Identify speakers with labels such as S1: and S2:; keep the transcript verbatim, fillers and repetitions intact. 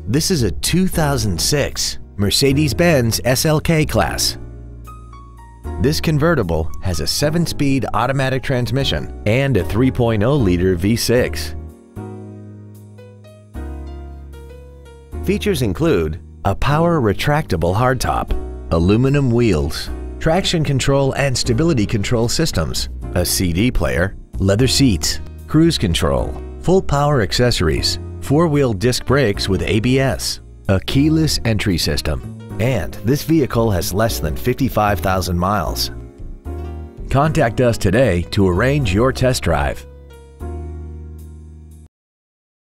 S1: This is a two thousand six Mercedes-Benz S L K class. This convertible has a seven-speed automatic transmission and a three point oh liter V six. Features include a power retractable hardtop, aluminum wheels, traction control and stability control systems, a C D player, leather seats, cruise control, full power accessories, four-wheel disc brakes with A B S, a keyless entry system, and this vehicle has less than fifty-five thousand miles. Contact us today to arrange your test drive.